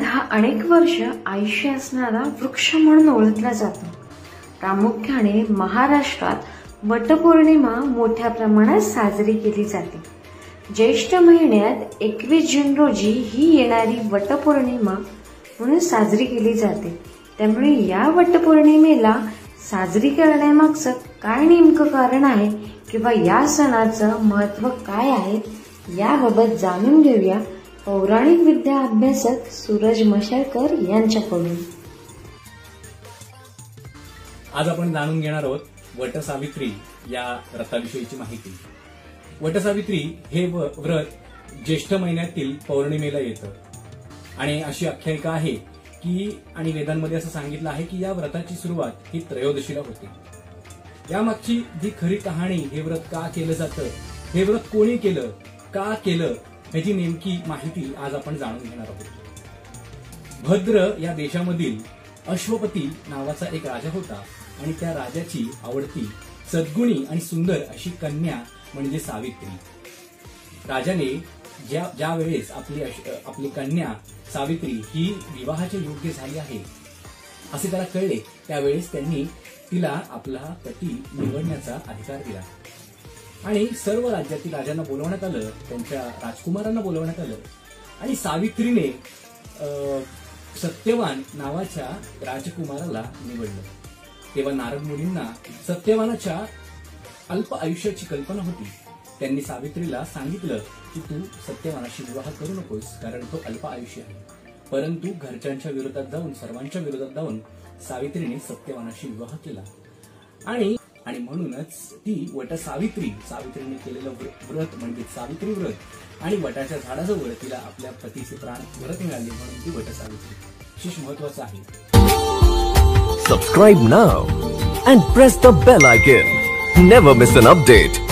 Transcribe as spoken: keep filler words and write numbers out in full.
वट हा अनेक वर्ष आयुष्य असणारा वृक्ष म्हणून ओळखला जातो। प्रामुख्याने महाराष्ट्रात वटपौर्णिमा मोठ्या प्रमाणात साजरी केली जाते। ज्येष्ठ महिन्यात एकवीस जून रोजी ही येणारी वटपौर्णिमा म्हणून साजरी केली जाते। त्यामुळे या वटपौर्णिमेला साजरी करण्यामागचं काय नेमकं कारण आहे किंवा या सणाचं महत्त्व काय आहे याबाबत जाणून घेऊया पौराणिक विद्या अभ्यासक सूरज मशाळकर यांच्याकडून। आज आपण जाणून घेणार आहोत वटसावित्री या व्रताविषयीची माहिती। वटसावित्री हे व्रत ज्येष्ठ महिन्यातील पौर्णिमेला येतं आणि अशी आख्यायिका आहे की आणि वेदांमध्ये असं सांगितलं आहे की या व्रताची सुरुवात ही त्रयोदशीला होते। यामागची जी खरी कहाणी, हे व्रत का केलं जातं, हे व्रत कोणी केलं, का केलं, याची नेमकी माहिती आज आपण जाणून घेणार आहोत। भद्र या देशामधील अश्वपती नावाचा एक राजा होता आणि त्या राजाची आवडती सद्गुणी आणि सुंदर अशी कन्या म्हणजे सावित्री। राजाने ज्या ज्या वेळेस आपली आपली कन्या सावित्री ही विवाहाच्या योग्य झाली आहे असे त्याला कळले, त्यावेळेस त्यांनी तिला आपला पती निवडण्याचा अधिकार दिला आणि सर्व राज्यातील राजांना बोलवण्यात आलं, त्यांच्या राजकुमारांना बोलवण्यात आलं आणि सावित्रीने सत्यवान नावाच्या राजकुमाराला निवडलं। तेव्हा नारद मुनींना सत्यवानाच्या अल्प आयुष्याची कल्पना होती। त्यांनी सावित्रीला सांगितलं की तू सत्यवानाशी विवाह करू नकोस, कारण तो अल्प आयुष्य आहे। परंतु घरच्यांच्या विरोधात जाऊन, सर्वांच्या विरोधात जाऊन सावित्रीने सत्यवानाशी विवाह केला आणि आणि म्हणूनच ती वटसावित्री, सावित्रीने केलेलं व्रत म्हणजे सावित्री व्रत आणि वटाच्या झाडाजवळ तिला आपल्या पतीचे प्राण व्रत मिळाले म्हणून ती वटसावित्री। विशेष महत्त्वाचं आहे। Subscribe now and press the bell icon. Never miss an update.